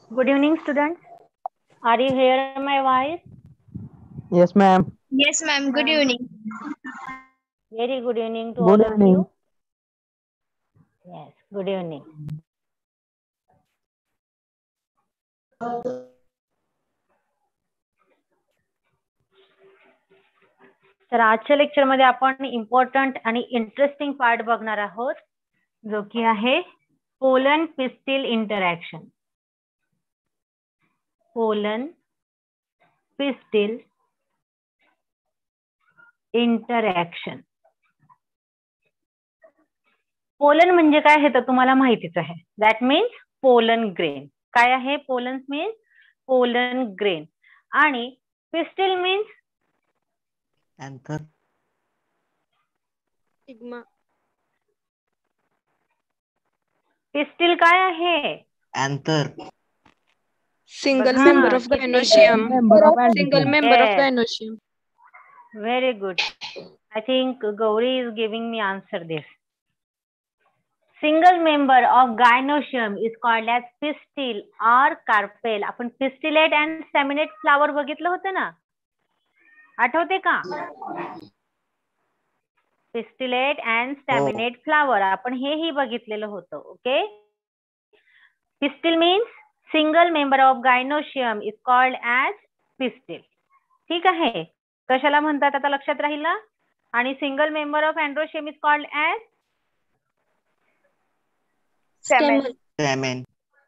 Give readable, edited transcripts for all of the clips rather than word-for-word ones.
Good evening, students. Are you hearing my voice? Yes, ma'am. Yes, ma'am. Good evening. Very good evening to Good all of evening. you. Yes, good evening. तर आजच्या lecture मध्ये आपण important आणि interesting part बघणार आहोत, जो की आहे pollen pistil interaction. Pollen pistil interaction. Pollen म्हणजे काय हे तर तुम्हाला माहितीच आहे. That means pollen grain. काय आहे पोलन मीन्स? Pollen grain. आणि pistil means Anther. Sigma. Pistil काय आहे? Anther. Single बघा, member of किती gynoecium. Member of Single androgen. member of Yes. gynoecium. Very good. I think Gauri is giving me answer this. Single member of gynoecium is called as pistil or carpel. आपण pistillate and staminate flower बघितलं होतं ना, आठवते का? Pistillate and staminate flower आपण हेही बघितलेलं होतं. Okay. Pistil means single member of gynoecium is called as pistil. ठीक आहे. कशाला म्हणतात आता लक्षात राहील ना? आणि single member of androecium is called as Stamen. Stamen.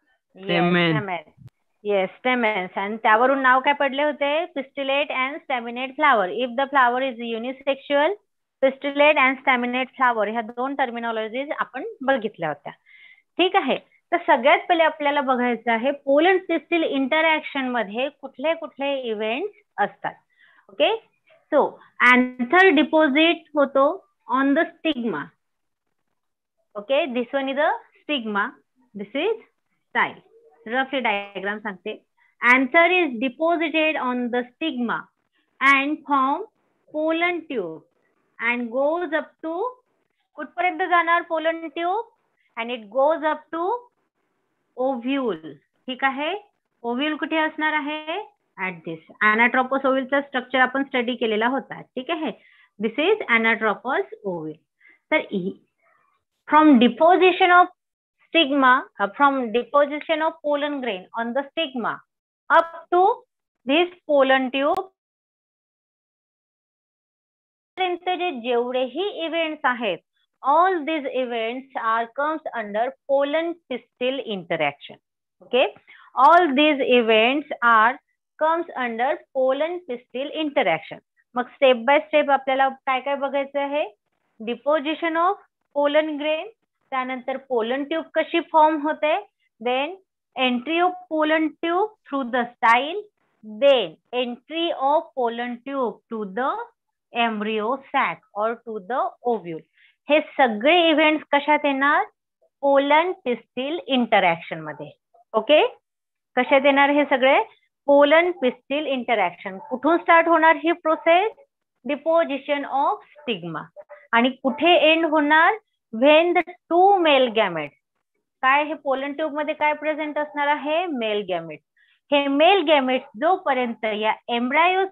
Yes stamens. आणि त्यावरून नाव काय पडले होते? Pistillate and staminate flower. If the flower is unisexual, pistillate and staminate flower ह्या दोन टर्मिनॉलॉजीज आपण बघितल्या होत्या. ठीक आहे. तर सगळ्यात पहिले आपल्याला बघायचं आहे पोलन पिस्टिल इंटरॅक्शन मध्ये कुठले कुठले इव्हेंट्स असतात. ओके. सो अँथर डिपॉझिट होतो on the stigma. Okay. This one is a stigma. This is style. रफली डायग्राम सांगते. Anther is deposited on the stigma and form pollen tube and goes up to कुठपर्यंत जाणार pollen tube and it goes up to ovule. ठीक आहे. Ovule कुठे असणार आहे? At this. Anatropous ओव्ह्यूलचा स्ट्रक्चर आपण स्टडी केलेला होता. ठीक आहे. This is anatropous ovule. तर from deposition of stigma, from deposition of pollen grain on the stigma up to this pollen tube पर्यंत जेवढेही इव्हेंट्स आहेत, all these events are comes under pollen pistil interaction. Okay, all these events are comes under pollen pistil interaction. मग step by step आपल्याला काय काय बघायचं आहे? Deposition of pollen grain, त्यानंतर पोलन ट्यूब कशी फॉर्म होते, then entry of pollen tube through the style, then entry of pollen tube to the embryo sac और टू द ओव्ह्यूल. हे सगळे इव्हेंट्स कशात येणार? पोलन पिस्टिल इंटरॅक्शन मध्ये. Okay. कशात येणार हे सगळे? Pollen pistil interaction. कुठून स्टार्ट होणार ही प्रोसेस? Deposition of stigma. आणि कुठे एंड होणार? When the two male gametes. काय हे पोलन ट्यूब मध्ये काय प्रेझेंट असणार आहे? Male gametes. हे मेल गॅमेट्स जोपर्यंत या एम्ब्रायो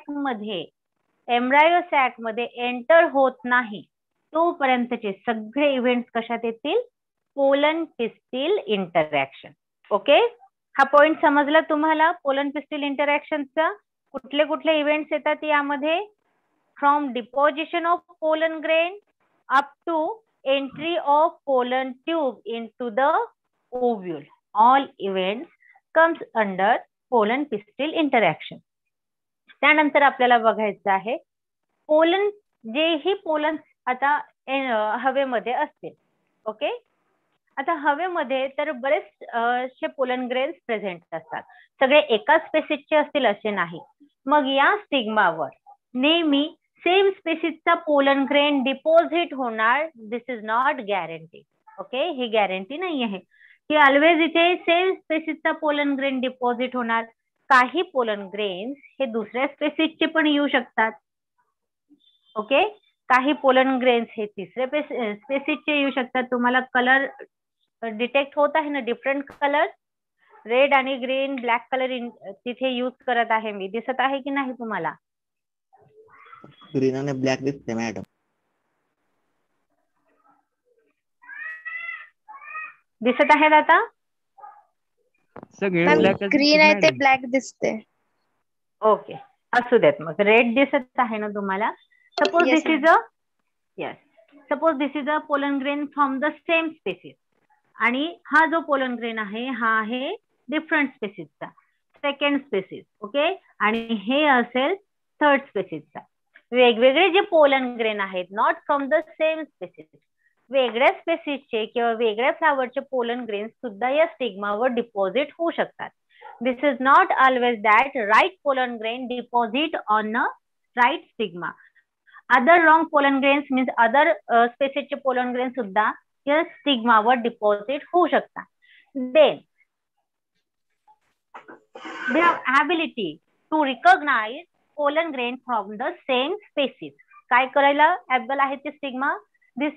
सॅक मध्ये एंटर होत नाही तोपर्यंतचे सगळे इव्हेंट्स कशात येतील? Pollen pistil interaction. ओके. हा पॉइंट समजला तुम्हाला? पोलन पिस्टिल इंटरॅक्शनचा कुठले कुठले इव्हेंट्स येतात यामध्ये? From deposition of pollen grain up to entry of pollen tube into the ovule. All events comes under pollen pistil interaction. त्यानंतर आपल्याला बघायचं आहे पोलन, जेही पोलन आता हवेमध्ये असतील. ओके. आता हवेमध्ये तर बरेच पोलन ग्रेन्स प्रेझेंट असतात. सगळे एकाच स्पेसिसचे असतील असे नाही. मग या स्टिग्मावर नेहमी सेम स्पेसिसचा पोलन ग्रेन डिपॉझिट होणार. This is not guarantee. Okay. ही गॅरंटी नाही आहे की ऑलवेज इथे सेम स्पेसिसचा पोलन ग्रेन डिपॉझिट होणार. काही पोलन ग्रेन्स हे दुसऱ्या स्पेसिसचे पण येऊ शकतात. ओके. काही पोलन ग्रेन्स हे तिसऱ्या स्पेसिसचे येऊ शकतात. तुम्हाला कलर डिटेक्ट होत आहे ना, डिफरंट कलर. रेड आणि ग्रीन ब्लॅक कलर तिथे यूज करत आहे मी, दिसत आहे की नाही तुम्हाला? ग्रीन आणि ब्लॅक दिसते मॅडम. दिसत आहेत आता? सगळे मॅम ब्लॅकच ग्रीन दिसतात आहे ते मॅडम. ब्लॅक दिसते. ओके, असू देत मग. रेड दिसत आहे ना तुम्हाला? Suppose Yes, this is a yes, suppose this is a pollen grain from the same species, आणि हा जो पोलन ग्रेन आहे हा आहे डिफरंट स्पेसिसचा, सेकंड स्पेसिस. ओके, आणि हे असेल थर्ड स्पेसिसचा. वेगवेगळे जे पोलन ग्रेन आहेत, not from the same species, वेगळ्या स्पेसिसचे किंवा वेगळ्या फ्लावरचे पोलन ग्रेन्स सुद्धा या स्टिग्मावर डिपॉझिट होऊ शकतात. This is not always that right pollen grain deposit on a right stigma. Other wrong pollen grains means other स्पेसिसचे पोलन ग्रेन सुद्धा या स्टिग्मावर डिपॉझिट होऊ शकतात. Then they have ability to recognize pollen grain from the same species. काय करायला able आहे ते stigma? This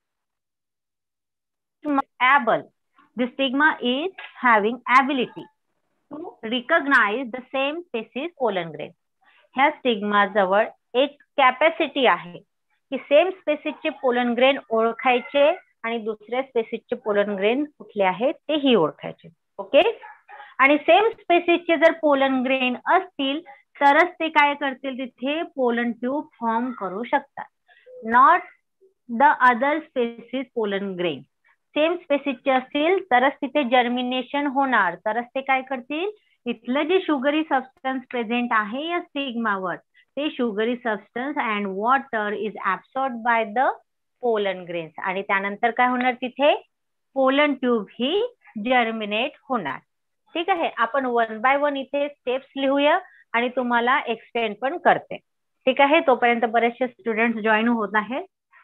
stigma able. The stigma is having ability to recognize the same species pollen grain. ह्या स्टिग्मा जवळ एक capacity आहे की same स्पेसिसचे pollen grain ओळखायचे आणि दुसऱ्या स्पेसिसचे पोलन ग्रेन कुठले आहेत तेही ओळखायचे. ओके, आणि सेम स्पेसिसचे जर पोलन ग्रेन असतील तरच ते काय करतील, तिथे पोलन ट्यूब फॉर्म करू शकतात. Not the other species pollen grain. Same स्पेसिसचे असतील तरच तिथे जर्मिनेशन होणार, तरच ते काय करतील, इथलं जे शुगरी सबस्टन्स प्रेझेंट आहे या स्टिग्मावर, ते sugary substance and water is absorb by the pollen grains, आणि त्यानंतर काय होणार, तिथे पोलन ट्यूब ही जर्मिनेट होणार. ठीक आहे, आपण वन बाय वन इथे स्टेप्स लिहूया आणि तुम्हाला एक्सप्लेन पण करते. ठीक आहे, तोपर्यंत बरेचसे स्टुडंट जॉईन होत आहेत.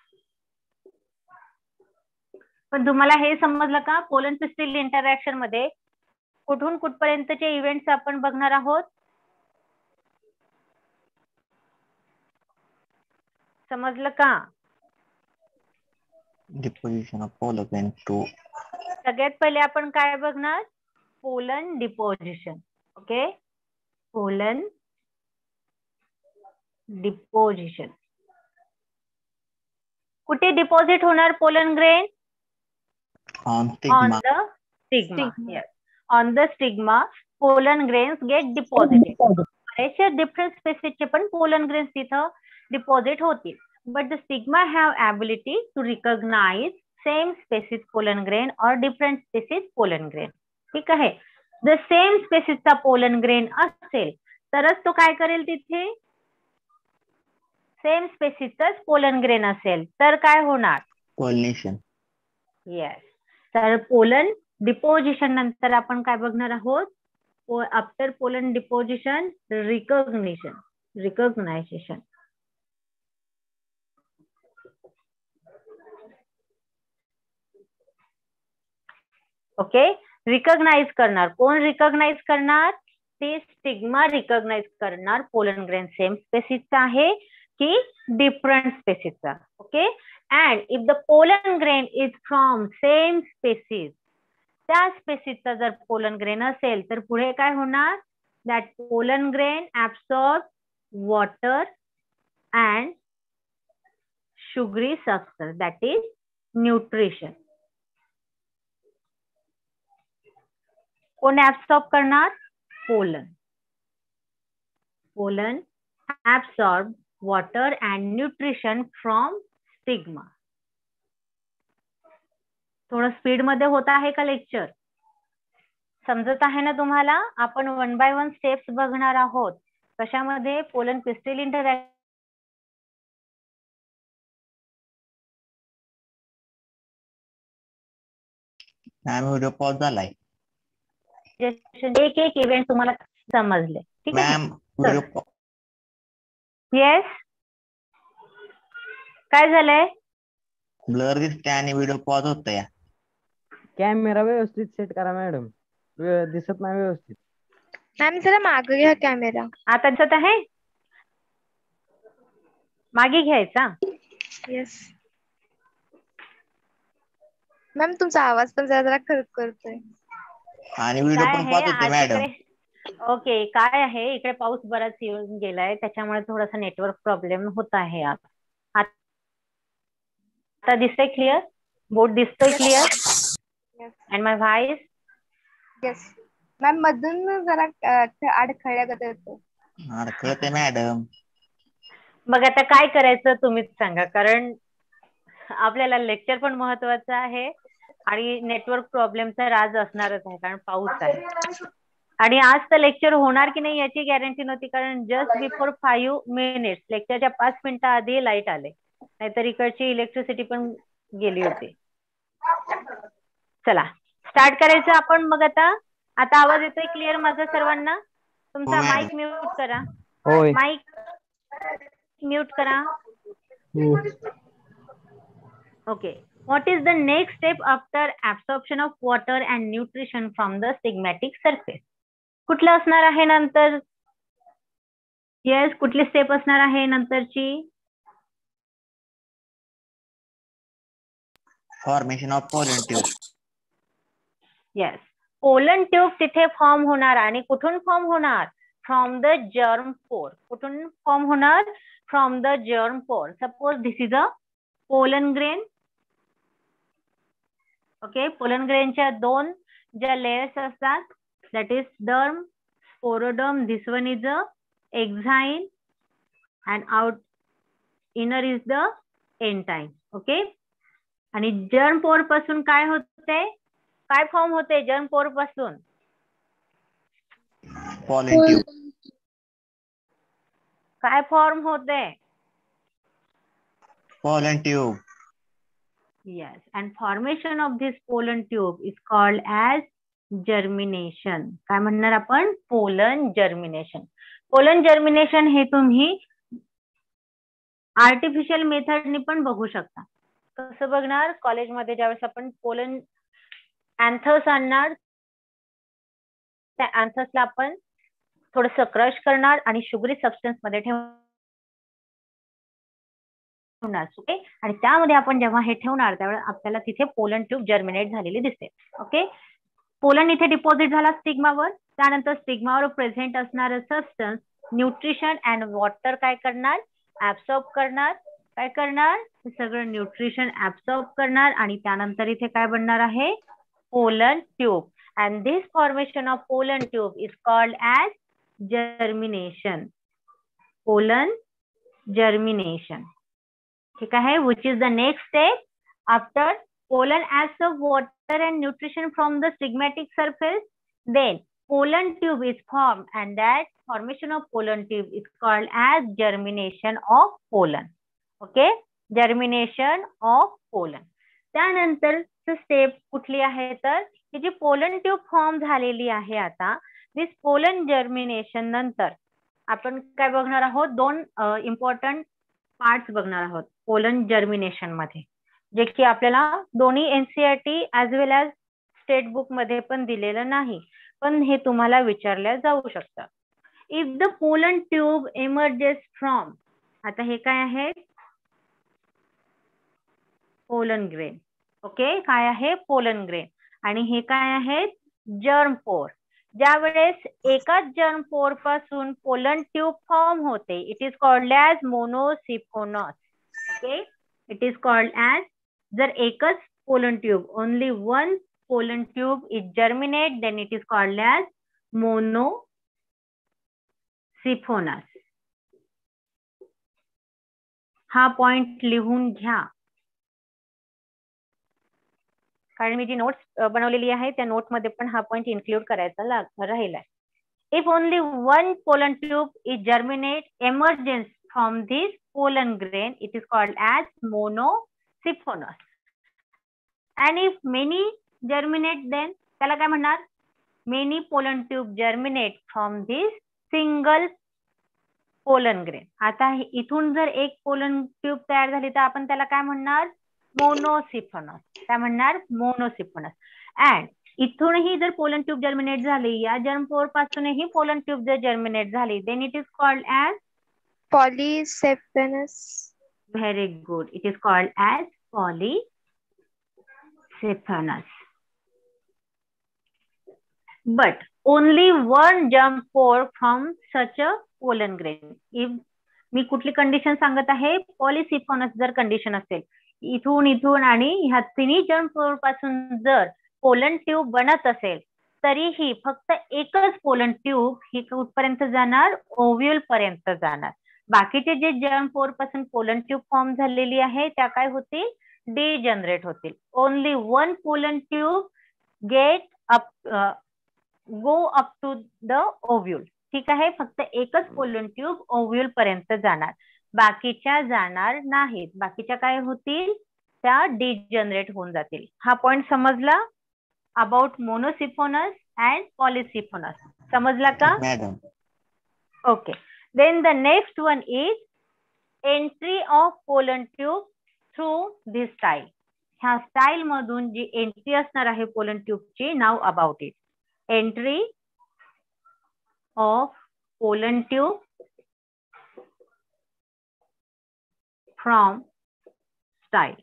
पण तुम्हाला हे समजलं का, पोलन पिस्टिल इंटरॅक्शन मध्ये कुठून कुठपर्यंतचे इव्हेंट्स आपण बघणार आहोत? समजलं का? Deposition of pollen grain to. सगळ्यात पहिले आपण काय बघणार? Pollen deposition. Okay, pollen deposition. कुठे डिपॉझिट होणार pollen grain? On On stigma. the stigma. Stigma. Yes. On the stigma, pollen grains get deposited. बरेचसे डिफरंट स्पेसिसचे पण पोलन ग्रेन्स तिथं डिपॉझिट होतील. But the stigma have ability to recognise same species pollen grain और different species pollen grain. ठीक आहे, the same स्पेसिसचा pollen grain असेल तरच तो काय करेल, तिथे सेम स्पेसिसचाच पोलन ग्रेन असेल तर काय होणार? पॉलिनेशन. येस. तर पोलन डिपोजिशन नंतर आपण काय बघणार आहोत? After pollen deposition recognisation. Okay, recognise करणार. कोण रिकॉग्नाइज करणार? ते स्टिग्मा रिकॉग्नाइज करणार पोलन ग्रेन सेम स्पेसिसचा आहे की डिफरंट स्पेसिसचा. Okay, and if the pollen grain is from same species, त्या स्पेसिसचा जर पोलन ग्रेन असेल तर पुढे काय होणार? that pollen grain absorbs water and sugary substance, that is nutrition. कोण ऍब्सॉर्ब करणार? Pollen. Pollen absorb water and nutrition from stigma. थोडं स्पीड मध्ये होत आहे का लेक्चर? समजत आहे ना तुम्हाला? आपण वन बाय वन स्टेप्स बघणार आहोत. कशामध्ये? Pollen pistil interaction. Ma'am video pause झालाय. एक एक इव्हेंट तुम्हाला समजले. ठीक आहे मॅम व्हिडिओ. येस, काय झालंय? ब्लर दिसते आणि व्हिडिओ पॉज होतोय. कॅमेरा व्यवस्थित सेट करा मॅडम, दिसत नाही व्यवस्थित. मॅम जरा मागे घ्या कॅमेरा. आता दिसत आहे? मागे घ्यायचा. येस मॅम, तुमचा आवाज पण जरा जरा खरखरतोय. आणि व्हिडिओ काय पण आहे पाहत होते आज मॅडम. इकडे ओके काय आहे इकडे पाऊस बराच येऊन गेलाय त्याच्यामुळे थोडासा नेटवर्क प्रॉब्लेम होत आहे आता दिसतंय क्लिअर बोर्ड दिसतोय clear Yes. And my voice Yes. Ma'am मधून जरा अडखळल्यागत येतो. कळते मॅडम. मग आता काय करायचं तुम्हीच सांगा कारण आपल्याला लेक्चर पण महत्वाचं आहे आणि नेटवर्क प्रॉब्लेमचा राज असणारच आहे कारण पाऊस आहे आणि आज तर लेक्चर होणार की नाही याची गॅरंटी नव्हती कारण जस्ट बिफोर 5 मिनिट्स लेक्चरच्या 5 मिनिटं आधी लाईट आले नाहीतर इकडची इलेक्ट्रिसिटी पण गेली होती. चला स्टार्ट करायचं आपण मग आता आवाज येतोय क्लिअर माझा सर्वांना तुमचा मॅडम. माईक म्यूट करा होय. माईक म्यूट करा. Okay. What is the next step after absorption of water and nutrition from the stigmatic surface? कुठलं असणार आहे नंतर? Yes, कुठली स्टेप असणार आहे नंतरची? Formation of pollen tube. Yes. Pollen tube तिथे फॉर्म होणार आणि कुठून फॉर्म होणार? From the germ pore. कुठून फॉर्म होणार? From the germ pore. Suppose this is a pollen grain. Okay pollen ग्रेनच्या दोन ज्या लेयर्स असतात that is derm sporoderm this one is a exine and out inner is the intine okay आणि germ pore पासून काय होते काय form होते जर्म पोर पासून पोलन ट्यूब. काय फॉर्म होते pollen tube. Yes, and formation of this pollen tube is called as germination. काय म्हणणार आपण pollen germination. Pollen germination हे तुम्ही आर्टिफिशियल मेथडनी पण बघू शकता. कसं बघणार कॉलेजमध्ये ज्यावेळेस आपण पोलन अँथस आणणार त्या अँथसला आपण थोडंसं क्रश करणार आणि शुगरी सबस्टन्स मध्ये ठेवणार ओके आणि त्यामध्ये आपण जेव्हा हे ठेवणार त्यावेळेस आपल्याला तिथे पोलन ट्यूब जर्मिनेट झालेली दिसते ओके पोलन इथे डिपॉझिट झाला स्टिग्मावर त्यानंतर स्टिग्मावर प्रेझेंट असणारं सबस्टन्स न्यूट्रिशन अँड वॉटर काय करणार ऍब्सॉर्ब करणार काय करणार हे सगळं न्यूट्रिशन ऍब्सॉर्ब करणार आणि त्यानंतर इथे काय बनणार आहे pollen tube and this formation of pollen tube is called as germination pollen germination ठीक आहे which is the next step after pollen absorbs water and nutrition from the stigmatic surface then pollen tube is formed and that formation of pollen tube is called as germination of pollen okay germination of pollen त्यानंतर step कुठली आहे तर की जी pollen tube form झालेली आहे आता दिस pollen germination नंतर आपण काय बघणार आहोत दोन इम्पॉर्टंट पार्ट्स बघणार आहोत पोलन जर्मिनेशन मध्ये जे की आपल्याला दोन्ही NCERT as well as state book मध्ये पण दिलेलं नाही पण हे तुम्हाला विचारल्या जाऊ शकतं if the pollen tube emerges from आता हे काय आहे पोलन ग्रेन ओके काय आहे पोलन ग्रेन आणि हे काय आहे जर्म पोर ज्या वेळेस एकाच जर्म पोर पासून पोलन ट्यूब फॉर्म होते it is called as monosiphonous okay it is called as जर एकच pollen tube only one pollen tube is germinate then it is called as monosiphonous हा पॉइंट लिहून घ्या कारण मी जी नोट्स बनवलेली आहे त्या नोट मध्ये पण हा पॉइंट इन्क्लूड करायचा राहिलाय if only one pollen tube is germinate emergence from this pollen grain it is called as monosiphonous and if many germinate then त्याला काय म्हणणार many pollen tube germinate from this single pollen grain आता इथून जर एक pollen tube तयार झाली तर आपण त्याला काय म्हणणार मोनोसिफोनस काय म्हणणार मोनोसिफोनस अँड इथूनही जर पोलन ट्यूब जर्मिनेट झाली या जर्म पोर पासूनही पोलन ट्यूब जर जर्मिनेट झाली then it is called as polysiphonous very good it is called as polysiphonous but only one germ pore from such a pollen grain. If मी कुठली condition सांगत आहे, पॉलिसिफॉनस जर कंडिशन असेल, इथून इथून आणि ह्या तिन्ही जर्म पोर पासून जर पोलन ट्यूब बनत असेल, तरीही फक्त एकच पोलन ट्यूब ही कुठपर्यंत जाणार, ओव्ह्यूल पर्यंत जाणार. बाकीचे जे जर्म पोर पासून पोलन ट्यूब फॉर्म झालेली आहे त्या काय होतील, डिजनरेट होतील. Only one pollen tube get up go up to the ovule. ठीक आहे, फक्त एकच पोलन ट्यूब ओव्ह्यूल पर्यंत जाणार, बाकीच्या जाणार नाहीत. बाकीच्या काय होतील, त्या डिजनरेट होऊन जातील. हा पॉइंट समजला अबाउट मोनोसिफोनस अँड पॉलिसिफोनस, समजला का madam? Okay. Then the next one is entry of pollen tube through this style. ह्या स्टाईल मधून जी एंट्री असणार आहे पोलन ट्यूबची, नाव about it. Entry of pollen tube from style.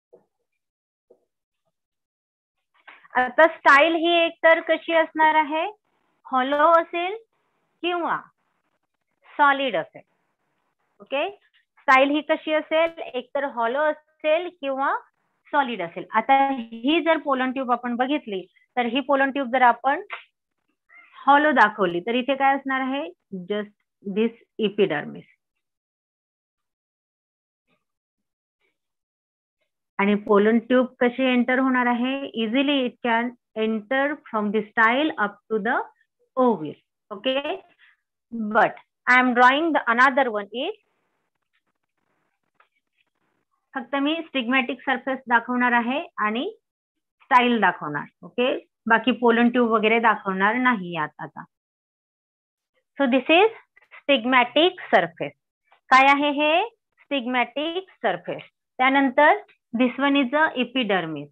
आता स्टाईल ही एकतर कशी असणार आहे, हॉलो असेल किंवा सॉलिड असेल. ओके, स्टाईल ही कशी असेल, एकतर हॉलो असेल किंवा सॉलिड असेल. आता ही जर पोलन ट्यूब आपण बघितली, तर ही पोलन ट्यूब जर आपण हॉलो दाखवली, तर इथे काय असणार आहे, जस्ट दिस इपिडर्मिस. आणि पोलन ट्यूब कशी एंटर होणार आहे, easily it can enter from the style up to the ovule. Okay, but I am drawing the another one is, फक्त मी स्टिग्मॅटिक सरफेस दाखवणार आहे आणि स्टाईल दाखवणार. ओके, बाकी पोलन ट्यूब वगैरे दाखवणार नाही यात आता. So this is stigmatic surface. काय आहे हे, स्टिग्मॅटिक सरफेस. त्यानंतर this one is a epidermis.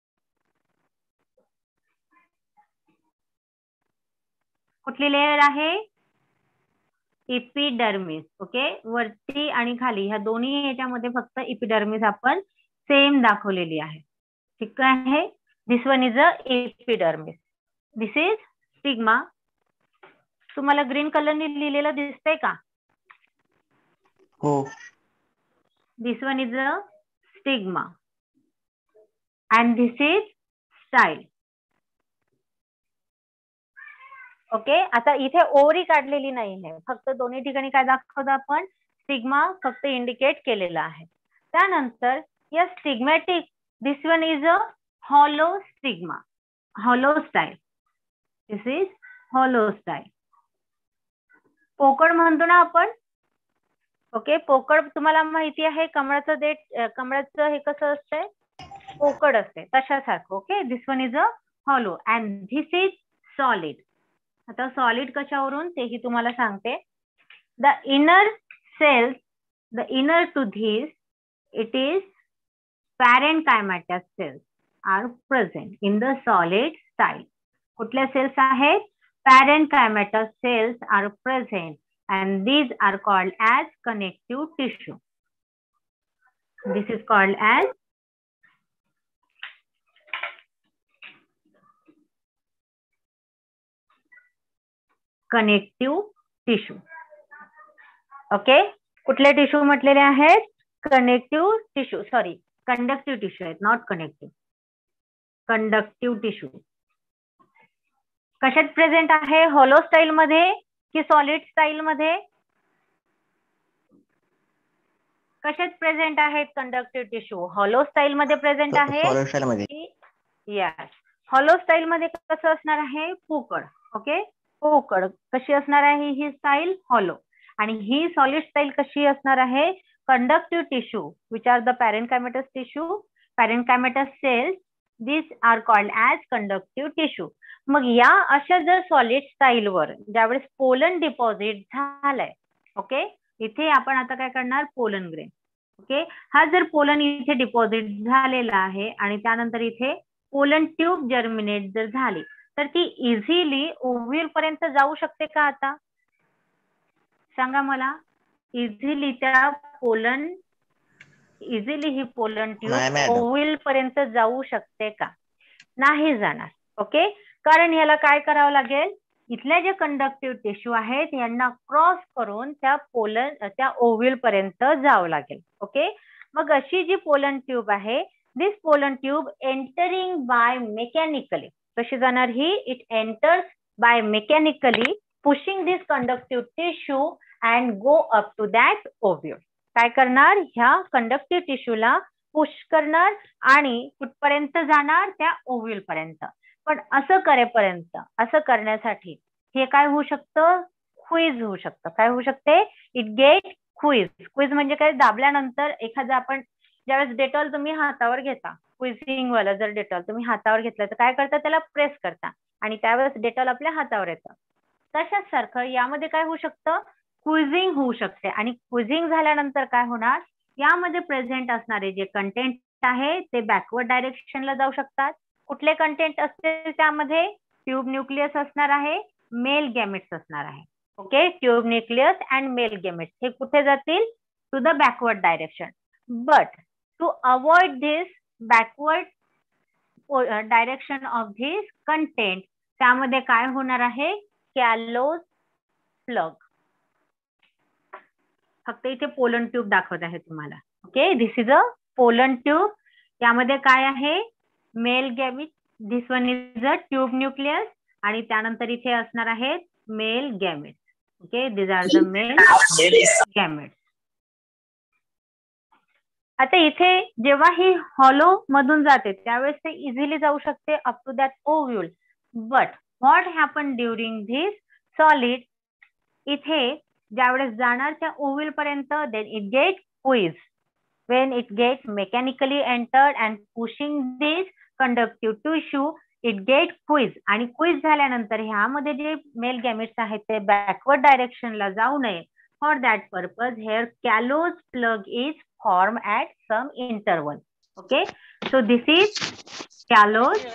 कुठली लेयर आहे, इपिडर्मिस. ओके, वरती आणि खाली ह्या दोन्ही ह्याच्यामध्ये फक्त इपिडर्मिस आपण सेम दाखवलेली आहे. ठीक आहे, this one is a epidermis. This is stigma. तुम्हाला ग्रीन कलरने लिहिलेलं दिसतंय का? हो. This one is a stigma and this is style. Okay, आता इथे ओव्हरी काढलेली नाही आहे, फक्त दोन्ही ठिकाणी काय दाखवतो आपण, स्टिग्मा फक्त इंडिकेट केलेला आहे. त्यानंतर या stigmatic, this one is a hollow stigma, hollow style. This is hollow style. पोकळ म्हणतो ना आपण. ओके, पोकळ तुम्हाला माहिती आहे, कमळाचं देठ, कमळाचं हे कसं असतंय, पोकळ असते तशासारखं. Okay, this one is a hollow and this is solid. आता सॉलिड कशावरून तेही तुम्हाला सांगते. The inner cells, the inner to this, it is parenchymatous cells are present in the solid style. कुठल्या सेल्स आहेत, parenchymatous cells are present and these are called as connective tissue. This is called as connective tissue. Okay, कुठले tissue म्हटलेले आहेत, connective tissue, sorry conductive tissue आहेत, not connective. Conductive tissue कशात present आहे, hollow style मध्ये की solid style मध्ये, कशात प्रेझेंट आहेत कंडक्टिव्ह टिश्यू, हॉलो स्टाईल मध्ये प्रेझेंट आहे. यस, हॉलो स्टाईल मध्ये कसं असणार आहे, पोकळ. ओके, पोकळ कशी असणार आहे ही स्टाईल, हॉलो. आणि ही सॉलिड स्टाईल कशी असणार आहे, conductive tissue which are the parenchymatous tissue, parenchymatous cells, these are called as conductive tissue. मग या अशा जर सॉलिड स्टाईल वर ज्यावेळेस पोलन डिपॉझिट झालाय, ओके, इथे आपण आता काय करणार, पोलन ग्रेन. ओके, हा जर पोलन इथे डिपॉझिट झालेला आहे आणि त्यानंतर इथे पोलन ट्यूब जर्मिनेट जर झाली, तर ती इझिली ओव्ह्यूल पर्यंत जाऊ शकते का? आता सांगा मला, इझिली त्या पोलन, इझिली ही पोलन ट्यूब ओव्ह्यूल पर्यंत जाऊ शकते का? नाही जाणार. ओके, कारण ह्याला काय करावं लागेल, इथल्या जे कंडक्टिव्ह टिश्यू आहेत यांना क्रॉस करून त्या ओव्ह्यूल पर्यंत जावं लागेल. ओके, मग अशी जी पोलन ट्यूब आहे, this pollen tube entering by mechanically, कशी जाणार ही, it enters by mechanically pushing this conductive tissue and go up to that ovule. काय करणार, ह्या कंडक्टिव्ह टिश्यूला पुश करणार आणि कुठपर्यंत जाणार, त्या ओव्ह्यूल पर्यंत. पण असं करण्यासाठी हे काय होऊ शकतं, क्विज होऊ शकतं. काय होऊ शकते, इट गेट क्विज. क्विज म्हणजे काय, दाबल्यानंतर एखादा आपण ज्यावेळेस डेटॉल तुम्ही हातावर घेता, क्विझिंग वाला जर डेटॉल तुम्ही हातावर घेतलं तर काय करता, त्याला प्रेस करता आणि त्यावेळेस डेटॉल आपल्या हातावर येतं. तशाच सारखं यामध्ये काय होऊ शकतं, क्विझिंग होऊ शकते. आणि क्विझिंग झाल्यानंतर काय होणार, यामध्ये प्रेझेंट असणारे जे कंटेंट आहे ते बॅकवर्ड डायरेक्शनला जाऊ शकतात. कुठले कंटेंट असतील त्यामध्ये, ट्यूब न्यूक्लियस असणार आहे, मेल गॅमेट्स असणार आहे. Okay, tube nucleus and male gametes हे कुठे जातील, to the backward direction. But to avoid this backward direction of this content, त्यामध्ये काय होणार आहे, कॅलोज प्लग. फक्त इथे पोलन ट्यूब दाखवत आहे तुम्हाला. Okay, this is a pollen tube. यामध्ये काय आहे, male gamete, this one is a tube nucleus आणि त्यानंतर इथे असणार आहेत male gamete. Okay, this are the male gamete. आता इथे जेव्हा ही हॉलो मधून जाते त्यावेळेस ते इझिली जाऊ शकते up to that ovule. But what happen during this solid, इथे ज्यावेळेस जाणार त्या ओव्ह्यूल पर्यंत, then it get quiz. When it gets mechanically entered and pushing this conductive tissue, it gets quiz. आणि क्विज झाल्यानंतर ह्यामध्ये जे मेल गॅमेट्स आहेत ते बॅकवर्ड डायरेक्शनला जाऊ नये, for that purpose here callose plug is form at some interval. Okay, so this is callose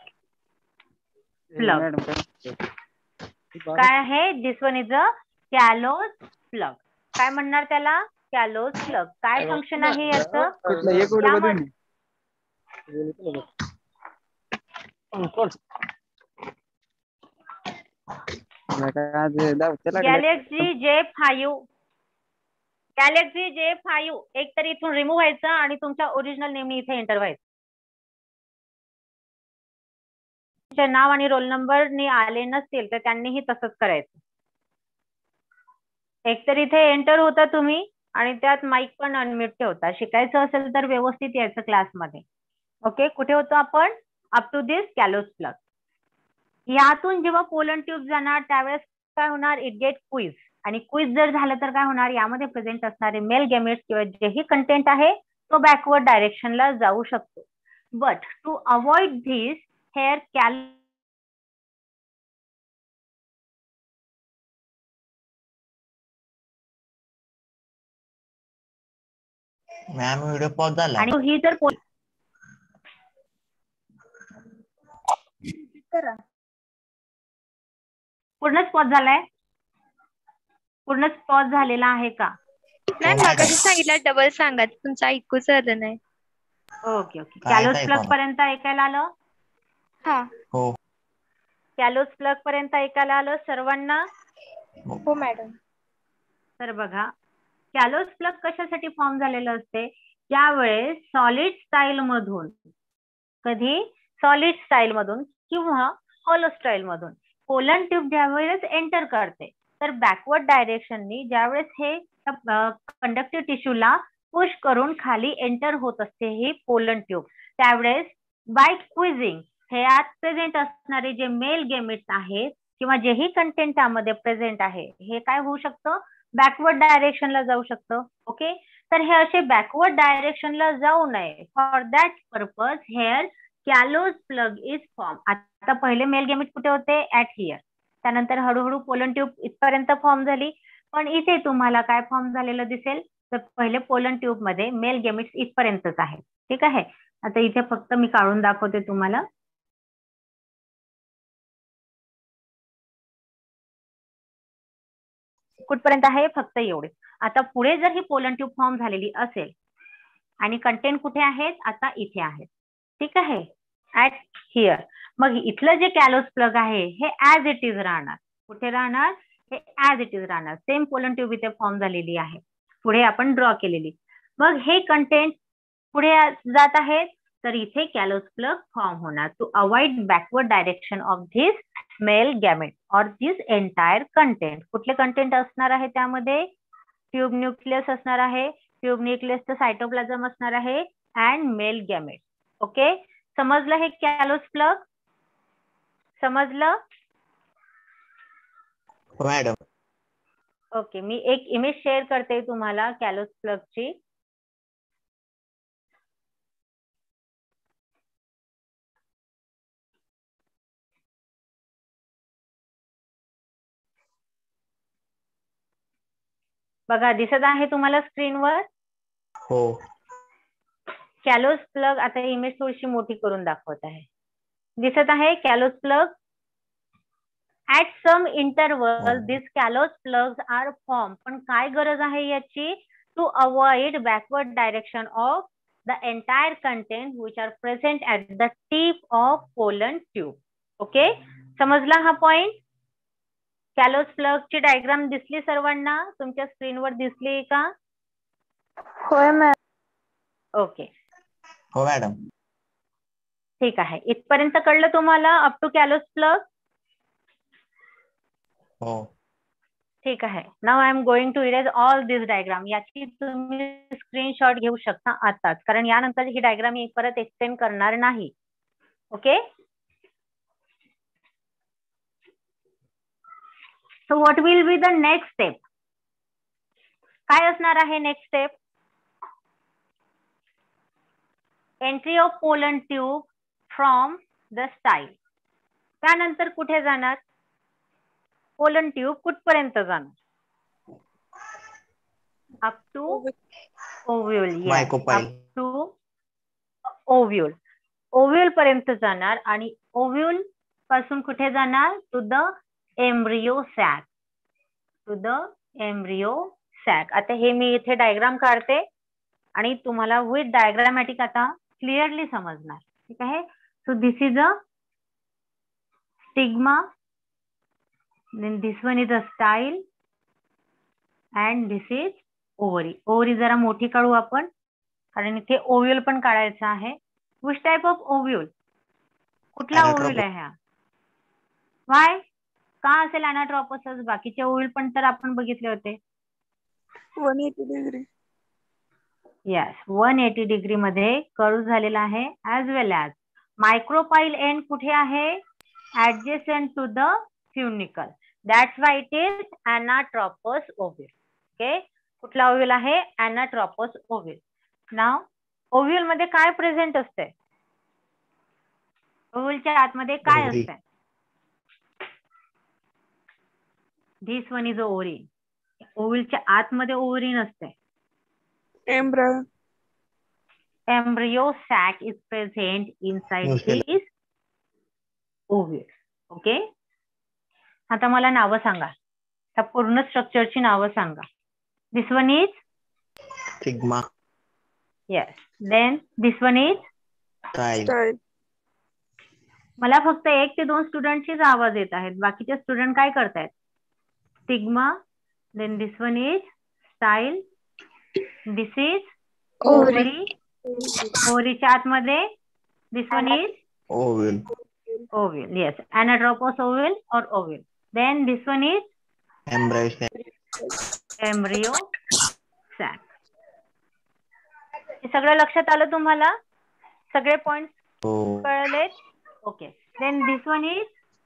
plug. काय आहे, this one is a callose plug. काय म्हणणार त्याला, कॅलोज प्लग. काय फंक्शन आहे याचं, गॅलेक्सी J5 एक तर इथून रिमूव्ह व्हायचं आणि तुमच्या ओरिजिनल नेमनी इथे एंटर व्हायचं. नाव आणि रोल नंबरने आले नसतील तर त्यांनीही तसंच करायचं. एकतर इथे एंटर होता तुम्ही आणि त्यात माईक पण अनम्यूट ठेवता. शिकायचं असेल तर व्यवस्थित यायचं क्लासमध्ये. ओके, कुठे होतो आपण, up to this callose plug. यातून जेव्हा पोलन ट्यूब जाणार त्यावेळेस काय होणार, इट गेट क्विज. आणि क्विज जर झालं तर काय होणार, यामध्ये प्रेझेंट असणारे मेल गॅमेट्स किंवा जेही कंटेंट आहे तो बॅकवर्ड डायरेक्शनला जाऊ शकतो. But to avoid this here ma'am video pause झाला. आणि ही जर पूर्णच पॉज झालाय, पूर्णच पॉज झालेला आहे का? नाही, मगाशी सांगितलं डबल सांगा, तुमचं ऐकूच आलं नाही. ओके ओके, कॅलोज प्लग पर्यंत ऐकायला आलं? हा, हो कॅलोज प्लग पर्यंत ऐकायला आलं सर्वांना? हो मॅडम. तर बघा, कॅलोज प्लग कशासाठी फॉर्म झालेलं असते, त्यावेळेस सॉलिड स्टाईल मधून, कधी सॉलिड स्टाईल मधून किंवा हॉलो स्टाईल मधून पोलन ट्यूब ज्यावेळेस एंटर करते तर बॅकवर्ड डायरेक्शननी ज्यावेळेस हे कंडक्टिव्ह टिश्यूला पुश करून खाली एंटर होत असते ही पोलन ट्यूब, त्यावेळेस बाय क्विझिंग हे आत प्रेझेंट असणारे जे मेल गॅमेट्स आहेत किंवा जेही कंटेंट त्यामध्ये प्रेझेंट आहे हे काय होऊ शकतं, बॅकवर्ड डायरेक्शनला जाऊ शकतं. ओके, तर हे असे बॅकवर्ड डायरेक्शनला जाऊ नये, for that purpose here callose plug is form. आता पहिले मेल गॅमेट कुठे होते, ऍट हिअर. त्यानंतर हळूहळू पोलन ट्यूब इथपर्यंत फॉर्म झाली. पण इथे तुम्हाला काय फॉर्म झालेलं दिसेल, तर पहिले पोलन ट्यूब मध्ये मेल गॅमेट्स इथपर्यंतच आहे. ठीक आहे, आता इथे फक्त मी काढून दाखवते तुम्हाला. कुठपर्यंत आहे, फक्त एवढे. आता पुढे जर ही पोलन ट्यूब फॉर्म झालेली असेल आणि कंटेंट कुठे आहेत, आता इथे आहेत. ठीक आहे, ऍट हिअर. मग इथलं जे कॅलोस प्लग आहे हे ऍज इट इज राहणार. कुठे राहणार? हे ऍज इट इज राहणार. सेम पोलन ट्यूब इथे फॉर्म झालेली आहे, पुढे आपण ड्रॉ केलेली. मग हे कंटेंट पुढे जात आहेत, तर इथे कॅलोस प्लग फॉर्म होणार. To avoid backward direction of this male gamete और धिस एंटायर कंटेंट. कुठले कंटेंट असणार आहे त्यामध्ये? ट्यूब न्यूक्लियस असणार आहे, ट्यूब न्यूक्लियसचं सायटोप्लाझम असणार आहे अँड मेल गॅमेट. ओके, समजलं हे कॅलोस प्लग? समजलं? मॅडम. ओके, मी एक इमेज शेअर करते तुम्हाला कॅलोस प्लगची. बघा, दिसत आहे तुम्हाला स्क्रीनवर? हो. कॅलोस प्लग. आता इमेज थोडीशी मोठी करून दाखवत आहे. दिसत आहे callose plug? At some interval this callose plugs are form. पण काय गरज आहे याची? To avoid backward direction of the entire content which are present at the tip of pollen tube. Okay, समजला हा पॉइंट? कॅलोस प्लग ची diagram दिसली सर्वांना? तुमच्या स्क्रीनवर दिसली का? होय मॅम. ओके, हो मॅडम. ठीक आहे. इथपर्यंत कळलं तुम्हाला अप टू कॅलोस प्लग? हो. ठीक आहे. Now I am going to erase all this diagram. याची तुम्ही स्क्रीनशॉट घेऊ शकता आताच, कारण यानंतर ही डायग्राम मी परत एक्सटेंड करणार नाही. Okay, so what will be the next step? काय असणार आहे next step? Entry of pollen tube from the style. त्यानंतर कुठे जाणार? पोलन ट्यूब कुठपर्यंत जाणार? Up to ovule. Micropyle. Up to ovule. Ovule पर्यंत जाणार आणि ओव्ह्यूल पासून कुठे जाणार? To the embryo sac. To the embryo sac. आता हे मी इथे डायग्राम काढते आणि तुम्हाला विथ डायग्रामॅटिक आता क्लिअरली समजणार. ठीक आहे. So this is a stigma, then this one is a style and this is ovary. Ovary जरा मोठी काढू आपण, कारण इथे ओव्ह्यूल पण काढायचं आहे. Which type of ovule? कुठला ओव्ह्यूल आहे हा? वाय? का असेल अनाट्रोपसच? बाकीचे ओव्ह्यूल पण तर आपण बघितले होते. 180 डिग्री. येस, 180 डिग्री मध्ये कर्व झालेला आहे. As well as micropyle end कुठे आहे? Adjacent to the funicle. That's why it is anatropous ovule. Okay, कुठला ओव्ह्यूल आहे? Anatropous ovule. नाव ओव्ह्यूल मध्ये काय प्रेझेंट असते? ओव्ह्यूलच्या आतमध्ये काय ओव्हरी. असते? This one is ovary. ओव्ह्यूलच्या आतमध्ये ओव्हरी नसते. Embryo sac is present inside Nucleus. this ovule. Okay, आता मला नावं सांगा. त्या पूर्ण स्ट्रक्चरची नावं सांगा. This one is stigma. Yes. Then this one is. Style. मला फक्त 1 ते 2 स्टुडंटचीच आवाज येत आहेत. बाकीचे स्टुडंट काय करतायत? Stigma. Then this one is style. This is ovary. ओव्हरीच्या आतमध्ये this one is ovule. Ovule. Yes, anatropous ovule और ovule. Then this one is embryo sac. हे सगळं लक्षात आलं तुम्हाला? सगळे पॉइंट हो. कळलेत? Okay. Then this one is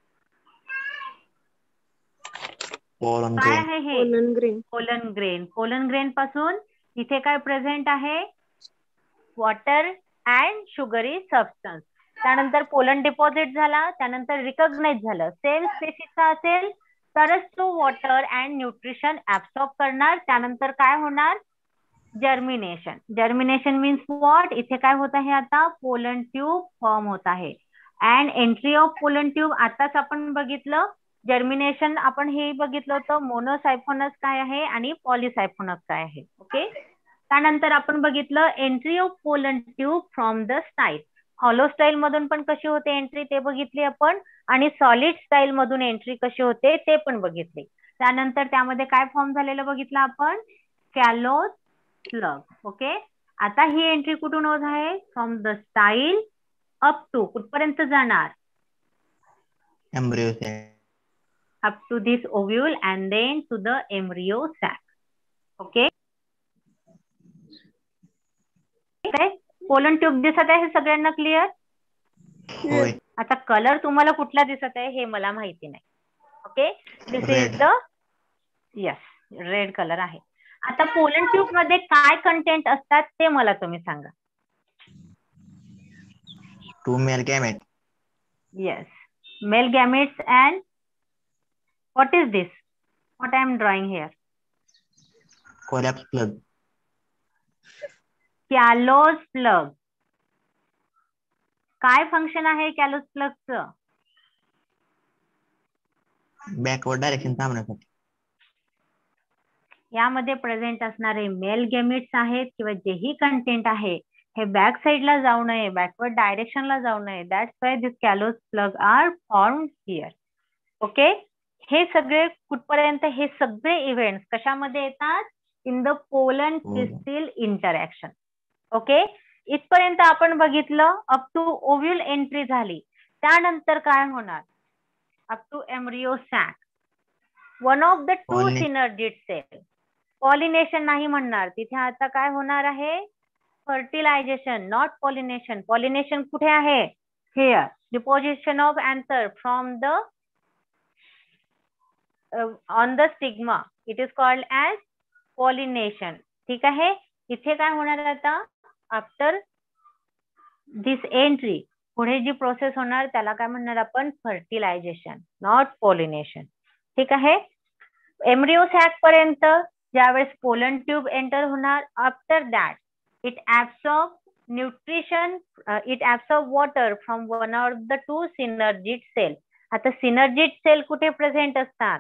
pollen काय ग्रेन. आहे हे? Pollen grain. पोलन ग्रेन पासून इथे काय प्रेझेंट आहे? Water and sugary substance. त्यानंतर पोलन डिपॉझिट झाला, त्यानंतर रिकॉग्नाइज झालं. सेल स्पेसिसचा असेल तरच तो वॉटर अँड न्यूट्रिशन ऍब्सॉर्ब करणार. त्यानंतर काय होणार? जर्मिनेशन. Germination means what? इथे काय होत आहे आता? पोलन ट्यूब फॉर्म होत आहे. And entry of pollen tube आताच आपण बघितलं. जर्मिनेशन आपण हे बघितलं होतं. मोनोसायफोनस काय आहे आणि पॉलिसायफोनस काय आहे. ओके, त्यानंतर आपण बघितलं entry of pollen tube from the style. Hollow style मधून पण कशी होते एंट्री ते बघितली आपण, आणि सॉलिड स्टाईल मधून एंट्री कशी होते ते पण बघितली. त्यानंतर त्यामध्ये काय फॉर्म झालेलं बघितलं आपण, कॅलोस स्लग. ओके, आता ही एंट्री कुठून होत आहे, from the style up to, कुठपर्यंत जाणार, embryo sac. up to this ovule and then to the embryo sac. Okay, pollen tube दिसत आहे हे सगळ्यांना क्लिअर. होय. आता कलर तुम्हाला कुठला दिसत आहे हे मला माहिती नाही. Okay, this is the, yes, red colour आहे. आता पोलन ट्यूब मध्ये काय कंटेंट असतात ते मला तुम्ही सांगा. 2 male gamete. Yes, male gametes. And what is this, what I am drawing here? Collapse plug. Callose plug. काय फंक्शन आहे कॅलोस प्लगचं? बॅकवर्ड डायरेक्शन थांबण्यासाठी. यामध्ये प्रेझेंट असणारे मेल गेमिट्स आहेत किंवा जेही कंटेंट आहे हे बॅक साइडला जाऊ नये, बॅकवर्ड डायरेक्शनला जाऊ नये. That's why this callose plug are formed here. Okay, हे सगळे कुठपर्यंत, हे सगळे इव्हेंट्स कशामध्ये येतात, in the pollen pistil interaction. Okay, इथपर्यंत आपण बघितलं. अप टू ओव्ह्यूल एंट्री झाली, त्यानंतर काय होणार, up to embryo sac, one of the two synergid cell. Pollination नाही म्हणणार तिथे, आता काय होणार आहे, फर्टिलायझेशन, नॉट पॉलिनेशन. पॉलिनेशन कुठे आहे, here, deposition of anther from the on the stigma, it is called as pollination. ठीक आहे, इथे काय होणार आता, आफ्टर दिस एंट्री पुढे जी प्रोसेस होणार त्याला काय म्हणणार आपण, फर्टिलायझेशन, नॉट पॉलिनेशन. ठीक आहे, एम्ब्रियो सॅक पर्यंत ज्यावेळेस पोलन ट्यूब एंटर होणार, after that it absorb nutrition, it absorb water from one of the two synergid cell. आता सिनर्जिड सेल कुठे प्रेझेंट असतात,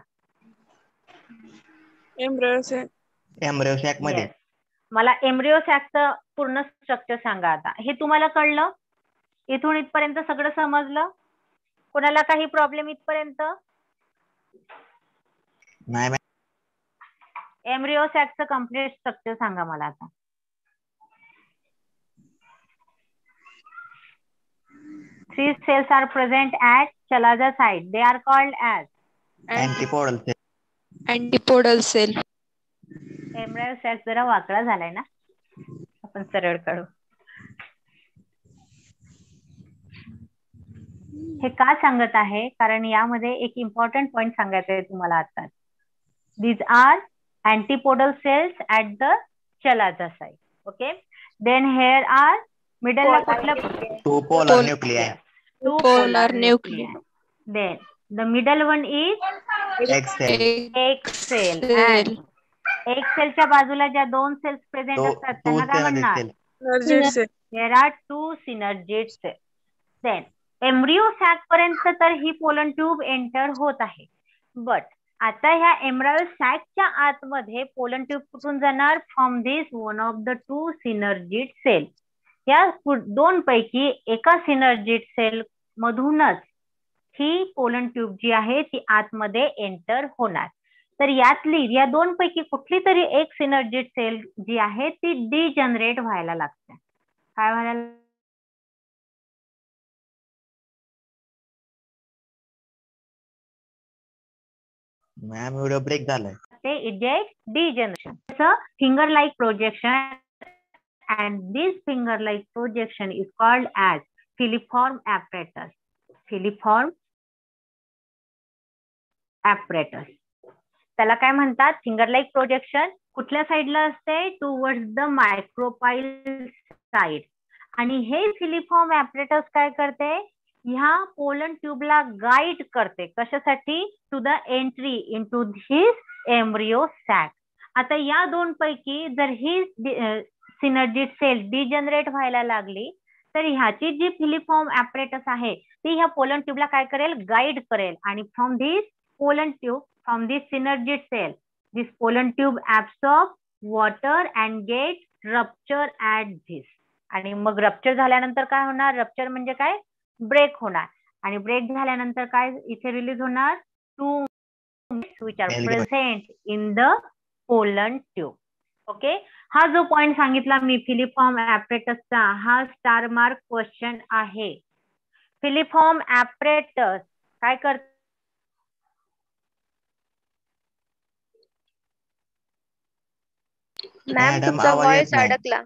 एम्ब्रियो सॅक मध्ये. Yes. मला एम्ब्रियो सॅकचं पूर्ण स्ट्रक्चर सांगा. आता हे तुम्हाला कळलं, इथून इथपर्यंत सगळं समजलं, कोणाला काही प्रॉब्लेम इथपर्यंत? नाही. एम्ब्रियो सॅकचं कम्प्लीट स्ट्रक्चर सांगा मला आता. Three cells are present at chalaza side. They are called as antipodal cell. Antipodal cell. Embryo sac जरा वाकडा झालाय ना, आपण सरळ काढू. हे का सांगत आहे, कारण यामध्ये एक इम्पॉर्टंट पॉइंट सांगायचं आहे तुम्हाला आता. These are antipodal cells at the chalaza side. Okay, then here are middle ला कुठलं, two polar nuclei. two Polar nuclei. Then the middle one is Egg cell. egg cell. And egg cell च्या बाजूला ज्या दोन cells present असतात त्यांना काय म्हणणार, there are two synergid cells. Then embryo sac पर्यंत तर ही पोलन ट्यूब एंटर होत आहे. बट आता ह्या एम्ब्रियो सॅकच्या आतमध्ये पोलन ट्यूब कुठून जाणार, from this one of the two synergid cell. या दोन पैकी एका सिनर्जिड सेल मधूनच ही पोलन ट्यूब जी आहे ती आतमध्ये एंटर होणार. तर यातली या दोन पैकी कुठली तरी एक सिनर्जिड सेल जी आहे ती डिजनरेट व्हायला लागते. काय व्हायला, मॅम व्हिडिओ ब्रेक झालाय. ते eject degeneration. Finger like projection, and this finger like projection is called as filiform apparatus. Filiform apparatus. त्याला काय म्हणतात, फिंगर लाईक प्रोजेक्शन. कुठल्या साईडला असते, टुवर्ड्स द मायक्रोपाइल साइड. आणि हे फिलिफॉर्म ऍपरेटस काय करते, ह्या पोलन ट्यूबला गाईड करते. कशासाठी, to the entry into this embryo sac. आता या दोन पैकी जर ही सिनर्जिड सेल डिजनरेट व्हायला लागली तर ह्याची जी फिलिफॉर्म ऍपरेटस आहे ती ह्या पोलन ट्यूबला काय करेल, गाईड करेल. आणि from this pollen tube, from this synergid cell, this pollen tube absorb water and get rupture at this. आणि मग रप्चर झाल्यानंतर काय होणार, रप्चर म्हणजे काय, ब्रेक होणार. आणि ब्रेक झाल्यानंतर काय इथे रिलीज होणार, 2 which are present in the pollen tube. Okay, हा जो पॉइंट सांगितला मी फिलिफॉर्म ऍपरेटसचा, हा स्टार मार्क क्वेश्चन आहे. फिलिफॉर्म ऍपरेटस काय करत, मॅम तुमचा व्हॉइस अडकला.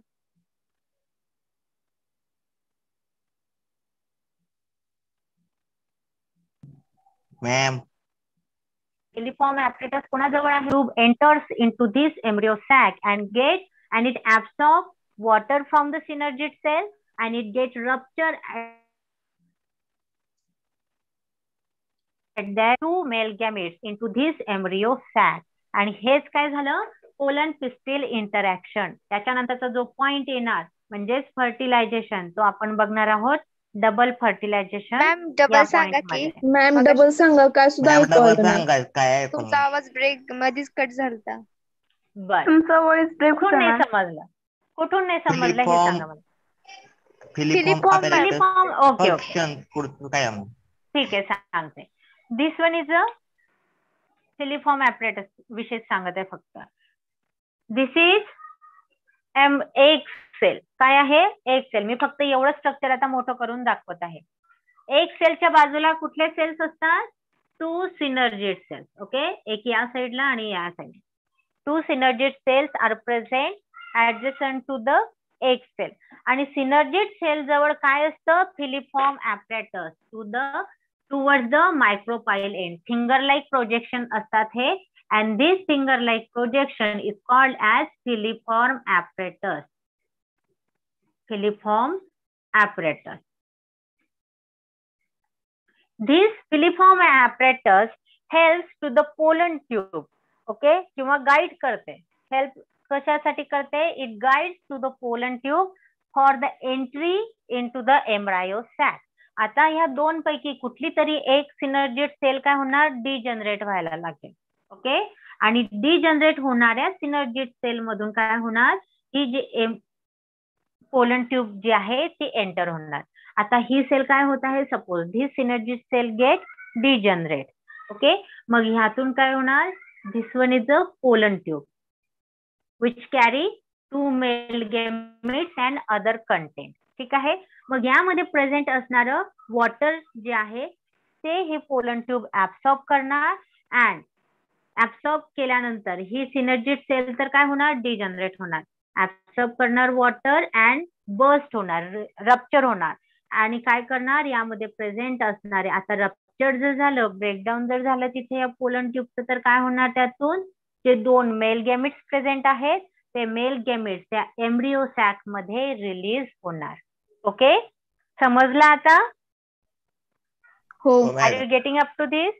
मॅम Filiform apparatus कोणाजवळ आहे, tube enters into this embryo sac and it absorbs water from the synergid cell and it gets ruptured at the 2 male gametes into this embryo sac. आणि हेच काय झालं, pollen pistil interaction. त्याच्यानंतरचा जो point येणार म्हणजेच fertilisation, तो आपण बघणार आहोत डबल फर्टिलायझेशन. मॅम डबल सांगा की. मॅम डबल सांगा, काय सुद्धा मॅम ऐकू डबल आलं नाही. सांगा काय आहे तुमचा आवाज ब्रेक मध्येच कट झालता. बर, तुमचा व्हॉइस ब्रेक कुठून होता नाही मॅम. समजलं, कुठून नाही समजलं हे सांगा मला. Filiform filiform, okay okay, function पुढचं काय आहे मग? ठीक आहे सांगते. This one is a filiform apparatus विषय सांगत आहे फक्त. दिस इज एक सेल, काय आहे, एक सेल. मी फक्त एवढं स्ट्रक्चर आता मोठं करून दाखवत आहे. एक सेलच्या बाजूला कुठले सेल्स असतात, 2 सिनर्जिड सेल्स. ओके, एक या साईडला आणि या साईडला 2 synergid cells are present adjacent to the एक सेल. आणि सिनर्जिड सेल जवळ काय असतं, filiform apparatus towards the micropyle end. Finger like projection असतात हे, and this finger like projection is called as filiform apparatus. Filiform apparatus. This filiform apparatus helps to the pollen tube. Okay, किंवा guide करते. Help कशासाठी करते, it guides to the pollen tube for the entry into the embryo sac. आता ह्या दोन पैकी कुठली तरी एक सिनर्जिड सेल काय होणार, डिजनरेट व्हायला लागेल. ओके, आणि डिजनरेट होणाऱ्या सिनर्जिड सेल मधून काय होणार, ही जी पोलन ट्यूब जी आहे ती एंटर होणार. आता ही सेल काय होत आहे, suppose this synergid cell get degenerate. Okay, मग ह्यातून काय होणार, this one is a pollen tube which carry 2 male gametes and other content. ठीक आहे, मग यामध्ये प्रेझेंट असणारं वॉटर जे आहे ते हे पोलन ट्यूब ऍब्सॉर्ब करणार. अँड ऍब्सॉर्ब केल्यानंतर ही सिनर्जिड सेल तर काय होणार, डिजनरेट होणार. ऍब्सॉर्ब करणार वॉटर अँड बर्स्ट होणार, रप्चर होणार. आणि काय करणार, यामध्ये प्रेझेंट असणारे, आता रप्चर जर झालं, ब्रेकडाऊन जर झालं तिथे या पोलन ट्यूबचं, तर काय होणार, त्यातून जे 2 मेल गॅमेट्स प्रेझेंट आहेत ते मेल गॅमेट्स त्या एम्ब्रियो सॅक मध्ये रिलीज होणार. ओके, समजलं आता? हो. Are you getting up to this?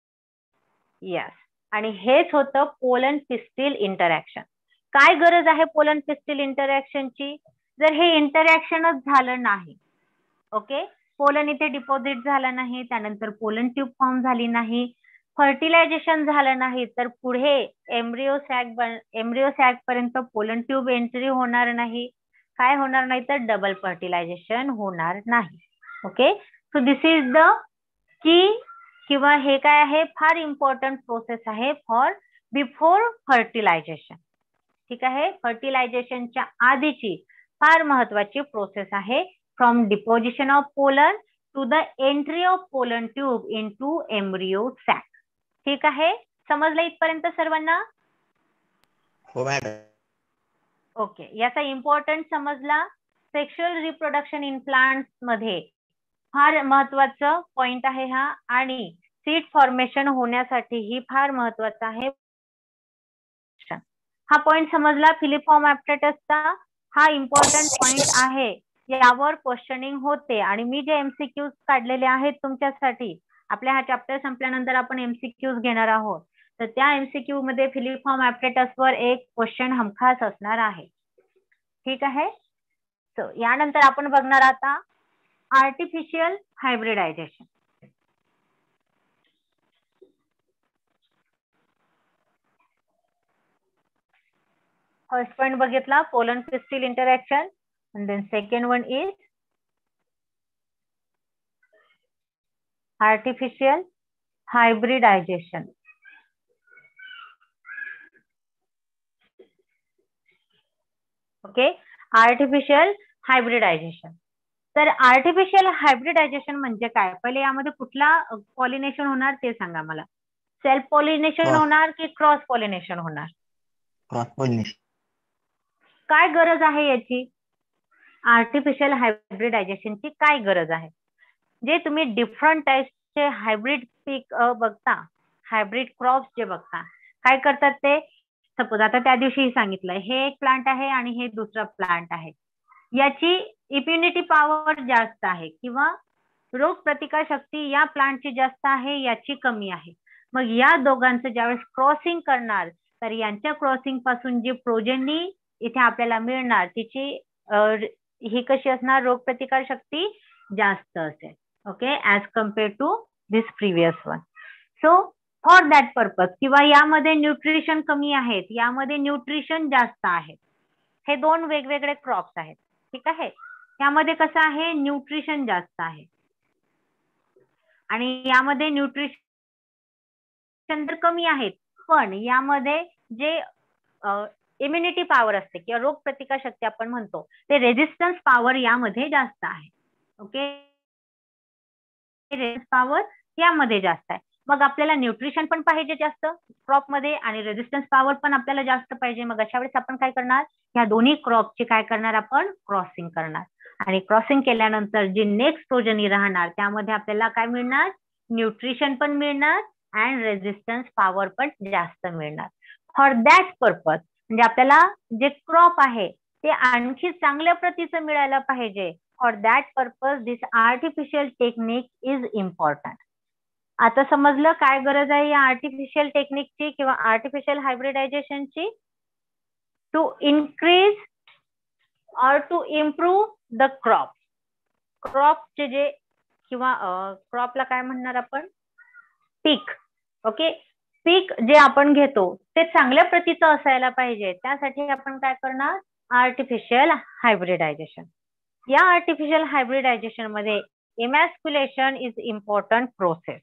Yes. आणि हेच होतं पोलन पिस्टिल इंटरॅक्शन. काय गरज आहे पोलन पिस्टिल इंटरॅक्शनची, जर हे इंटरॅक्शनच झालं नाही, ओके, पोलन इथे डिपॉझिट झाला नाही, त्यानंतर पोलन ट्यूब फॉर्म झाली नाही, फर्टिलायझेशन झालं नाही, तर पुढे एम्ब्रियो सॅक पर्यंत पोलन ट्यूब एंट्री होणार नाही. काय होणार नाही, तर डबल फर्टिलायझेशन होणार नाही. Okay, so this is the key किंवा हे काय आहे, फार इम्पॉर्टंट प्रोसेस आहे फॉर बिफोर फर्टिलायझेशन. ठीक आहे, फर्टिलायझेशनच्या आधीची फार महत्वाची प्रोसेस आहे, from deposition of pollen to the entry of pollen tube into embryo sac. ठीक आहे, समजलं इथपर्यंत सर्वांना? हो मॅडम. ओके, याचा इम्पॉर्टंट समजला. सेक्शुअल रिप्रोडक्शन इन प्लांट्स मध्ये फार महत्वाचं पॉइंट आहे हा, आणि सीड फॉर्मेशन होण्यासाठी ही फार महत्वाचा आहे. हा पॉइंट समजला फिलिफॉर्म ऍपरेटसचा, हा इम्पॉर्टंट पॉइंट आहे, यावर क्वेश्चनिंग होते. आणि मी जे एमसीक्यूज काढलेले आहेत तुमच्यासाठी, आपल्या हा चॅप्टर संपल्यानंतर आपण एमसीक्यूज घेणार आहोत, तर त्या एमसीक्यू मध्ये फिलिफॉर्म ऍपरेटसवर एक क्वेश्चन हमखास असणार आहे. ठीक आहे, सो यानंतर आपण बघणार आता आर्टिफिशियल हायब्रिडायझेशन. फर्स्ट पॉइंट बघितला pollen pistil interaction. and then second one is artificial hybridization. Okay, artificial hybridization. तर आर्टिफिशियल हायब्रिडायझेशन म्हणजे काय? पहिले यामध्ये कुठला पॉलिनेशन होणार ते सांगा मला. Self pollination Cross. होणार की क्रॉस पॉलिनेशन होणार? Cross pollination. काय गरज आहे याची? आर्टिफिशियल हायब्रिडायझेशनची काय गरज आहे? जे तुम्ही डिफरंट टाइप्सचे हायब्रिड पीक बघता, हायब्रिड क्रॉप्स जे बघता, काय करतात ते? सपोज आता त्या दिवशी सांगितलं, हे एक प्लांट आहे आणि हे दुसरा प्लांट आहे, याची इम्युनिटी पॉवर जास्त आहे किंवा रोग प्रतिकार शक्ती या प्लांटची जास्त आहे, याची कमी आहे. मग या दोघांचं ज्यावेळेस क्रॉसिंग करणार, तर यांच्या क्रॉसिंग पासून जी प्रोजेनी इथे आपल्याला मिळणार, तिची ही कशी असणार? रोग प्रतिकार शक्ती जास्त असेल. Okay, as compared to this previous one. So for that purpose, किंवा यामध्ये न्यूट्रिशन कमी आहेत, यामध्ये न्यूट्रिशन जास्त आहे. हे दोन वेगवेगळे क्रॉप्स आहेत. ठीक आहे, यामध्ये कसं आहे? न्यूट्रिशन जास्त आहे आणि यामध्ये न्यूट्रिशन तर कमी आहेत, पण यामध्ये जे इम्युनिटी पॉवर असते किंवा रोग प्रतिकार शक्ती आपण म्हणतो, ते रेजिस्टन्स पॉवर यामध्ये जास्त आहे. ओके, रेजिस्टन्स पॉवर यामध्ये जास्त आहे. मग आपल्याला न्यूट्रिशन पण पाहिजे जास्त क्रॉप मध्ये आणि रेजिस्टन्स पॉवर पण आपल्याला जास्त पाहिजे. मग अशा वेळेस आपण काय करणार? ह्या दोन्ही क्रॉपची काय करणार? आपण क्रॉसिंग करणार. आणि क्रॉसिंग केल्यानंतर जी नेक्स्ट प्रोजेनी राहणार, त्यामध्ये आपल्याला काय मिळणार? न्यूट्रिशन पण मिळणार अँड रेजिस्टन्स पॉवर पण जास्त मिळणार. फॉर दॅट पर्पज, म्हणजे आपल्याला जे क्रॉप आहे ते आणखी चांगल्या प्रतीचं मिळायला पाहिजे. For that purpose this artificial technique is important. आता समजलं काय गरज आहे या आर्टिफिशियल टेक्निकची किंवा आर्टिफिशियल हायब्रिडायझेशनची? To increase or to improve the crop. क्रॉपचे जे किंवा क्रॉपला काय म्हणणार आपण? पीक. ओके, पीक जे आपण घेतो ते चांगल्या प्रतीचं असायला पाहिजे. त्यासाठी आपण काय करणार? Artificial hybridization. या आर्टिफिशियल हायब्रिडायझेशन मध्ये इमॅस्क्युलेशन इज इम्पॉर्टंट प्रोसेस.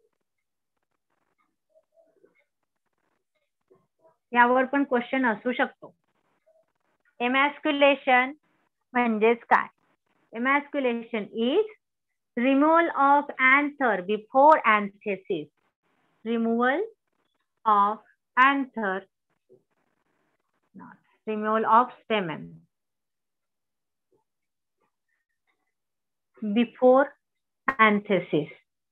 यावर पण क्वेश्चन असू शकतो. इमॅस्क्युलेशन म्हणजेच काय? Emasculation is removal of anther before anthesis. Removal of anther, removal of stamen before anthesis.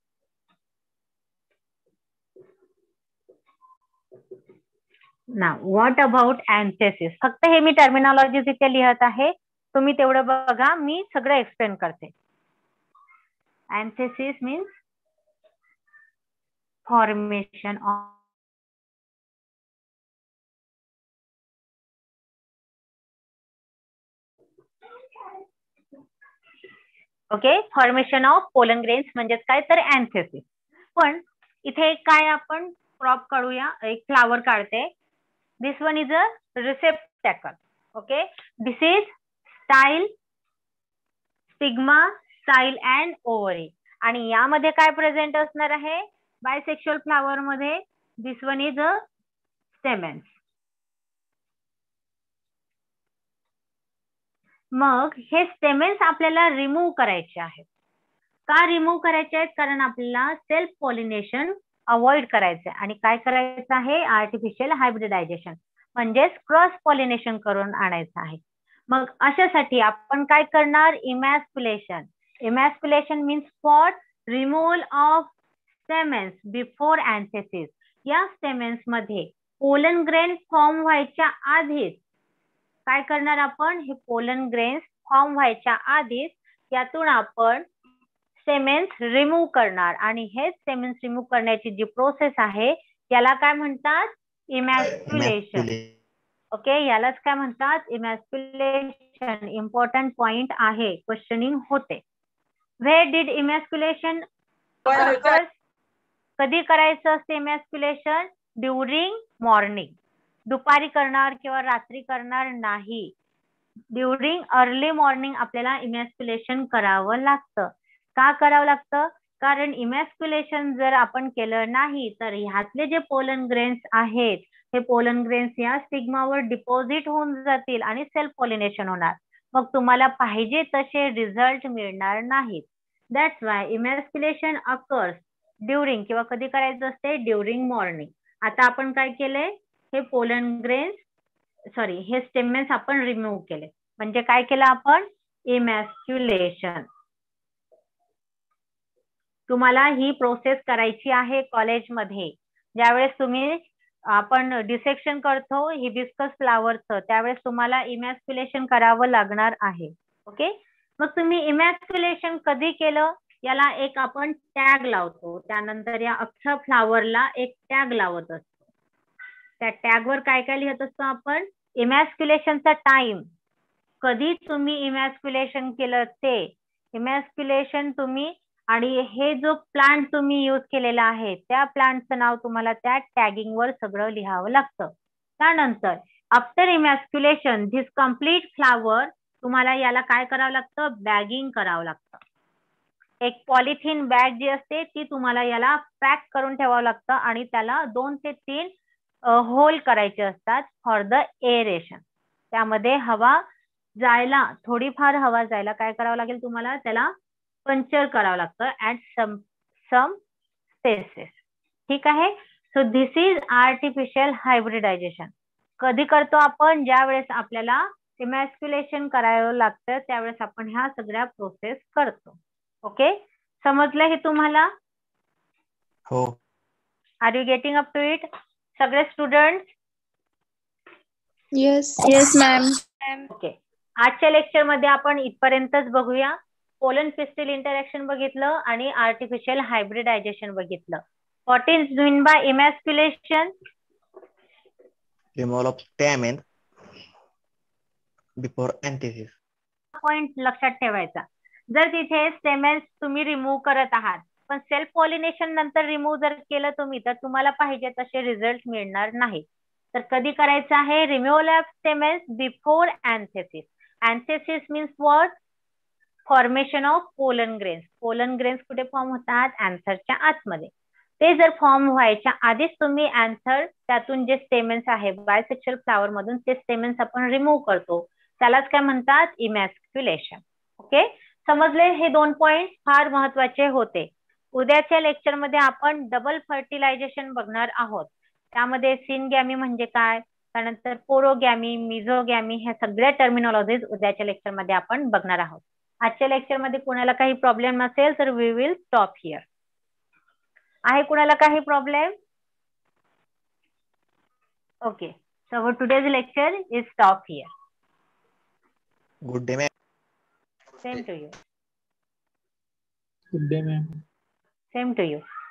Now, what about anthesis? फक्त हे मी टर्मिनॉलॉजीज इथे लिहत आहे, तुम्ही तेवढं बघा, मी सगळं एक्सप्लेन करते. Anthesis means formation of formation of pollen grains म्हणजेच काय? तर anthesis. पण इथे काय आपण क्रॉप काढूया, एक फ्लावर काढते. This one is a receptacle. Okay, this is style, stigma, style and ovary. आणि यामध्ये काय प्रेझेंट असणार आहे? बायसेक्शुअल फ्लावर मध्ये this one is a stamens. मग हे स्टेमेन्स आपल्याला रिमूव्ह करायचे आहेत. का रिमूव्ह करायचे आहेत? कारण आपल्याला सेल्फ पॉलिनेशन अवॉइड करायचं आहे. आणि काय करायचं आहे? आर्टिफिशियल हायब्रिडायझेशन म्हणजेच क्रॉस पॉलिनेशन करून आणायचं आहे. मग अशासाठी आपण काय करणार? Emasculation. Emasculation means for removal of stamens before anthesis. या स्टेमेन्स मध्ये पोलन ग्रेन फॉर्म व्हायच्या आधीच काय करणार आपण? हे पोलन ग्रेन्स फॉर्म व्हायच्या आधीच यातून आपण स्टेमेन्स रिमूव्ह करणार. आणि हे स्टेमेन्स रिमूव्ह करण्याची जी प्रोसेस आहे याला काय म्हणतात? इमॅस्क्युलेशन. ओके, यालाच काय म्हणतात? इमॅस्क्युलेशन. इम्पॉर्टंट पॉइंट आहे, क्वेश्चनिंग होते. व्हेअर डिड इमॅस्क्युलेशन कधी करायचं असते इमॅस्क्युलेशन? During morning. दुपारी करणार किंवा रात्री करणार नाही. ड्युरिंग अर्ली मॉर्निंग आपल्याला इमॅस्क्युलेशन करावं लागतं. का करावं लागतं? कारण इमॅस्क्युलेशन जर आपण केलं नाही तर ह्यातले जे पोलन ग्रेन्स आहेत हे पोलन ग्रेन्स या स्टिग्मावर डिपॉझिट होऊन जातील आणि सेल्फ पॉलिनेशन होणार. मग तुम्हाला पाहिजे तसे रिझल्ट मिळणार नाहीत. That's why emasculation occurs during किंवा कधी करायचं असते? During morning. आता आपण काय केलंय? हे पोलन ग्रेन्स सॉरी हे स्टेमेन्स आपण रिमूव्ह केले. म्हणजे काय केलं आपण? इमॅस्क्युलेशन. तुम्हाला ही प्रोसेस करायची आहे कॉलेजमध्ये. ज्यावेळेस तुम्ही आपण डिसेक्शन करतो हिबिस्कस फ्लावरचं त्यावेळेस तुम्हाला इमॅस्क्युलेशन करावं लागणार आहे. ओके. मग तुम्ही इमॅस्क्युलेशन कधी केलं? याला एक आपण टॅग लावतो. त्यानंतर या अख्ख्या फ्लावरला एक टॅग लावत असतो. त्या टॅगवर काय काय लिहित असतो आपण? इमॅस्क्युलेशनचा टाइम, कधी तुम्ही इमॅस्क्युलेशन केलं ते, इमॅस्क्युलेशन तुम्ही आणि हे जो प्लांट तुम्ही यूज केलेला आहे त्या प्लांटचं नाव तुम्हाला त्या टॅगिंग वर सगळं लिहावं लागतं. त्यानंतर after emasculation this complete flower तुम्हाला याला काय करावं लागतं? बॅगिंग करावं लागतं. एक पॉलिथिन बॅग जी असते ती तुम्हाला याला पॅक करून ठेवावं लागतं आणि त्याला 2 ते 3 होल करायचे असतात फॉर द एरेशन. त्यामध्ये हवा जायला, थोडीफार हवा जायला काय करावं लागेल तुम्हाला? त्याला पंक्चर करावं लागतं ऍट सम स्पेसेस. ठीक आहे. So this is artificial hybridization. कधी करतो आपण? ज्या वेळेस आपल्याला इमॅस्क्युलेशन करावं लागतं त्यावेळेस आपण ह्या सगळ्या प्रोसेस करतो. ओके. समजलं हे तुम्हाला? हो. Are you getting up to it सगळे student? Yes. Yes ma'am. Okay. आजच्या लेक्चर मध्ये आपण इथपर्यंतच बघूया. पोलन पिस्टिल इंटरॅक्शन बघितलं आणि आर्टिफिशियल हायब्रिडायझेशन बघितलं. What is mean by emasculation? Removal of stamen before anthesis. Point लक्षात ठेवायचा. जर तिथे स्टेमेन्स तुम्ही रिमूव्ह करत आहात पण सेल्फ पॉलिनेशन नंतर रिमूव्ह जर केलं तुम्ही तर तुम्हाला पाहिजे तसे रिझल्ट मिळणार नाही. तर कधी करायचं आहे? Removal of stamens before anthesis. Anthesis means what? Formation of pollen grains. Pollen grains कुठे फॉर्म होतात? अँथरच्या आतमध्ये. ते जर फॉर्म व्हायच्या आधीच तुम्ही अँथर त्यातून जे स्टेमेन्स आहे बायसेक्शुअल फ्लावर मधून ते स्टेमेन्स आपण रिमूव्ह करतो त्यालाच काय म्हणतात? इमॅस्क्युलेशन. ओके. समजले? हे 2 पॉइंट फार महत्वाचे होते. उद्याच्या लेक्चर मध्ये आपण डबल फर्टिलायझेशन बघणार आहोत. त्यामध्ये सिनगॅमी म्हणजे काय, त्यानंतर पोरोगॅमी, मिझोगॅमी ह्या सगळ्या टर्मिनॉलॉजीज उद्याच्या लेक्चर मध्ये आपण बघणार आहोत. आजच्या लेक्चर मध्ये कोणाला काही प्रॉब्लेम नसेल तर वी विल स्टॉप हिअर. आहे कुणाला काही problem? Okay. So today's lecture is stop here. Good day, ma'am. Same to you. Good day ma'am. Same to you.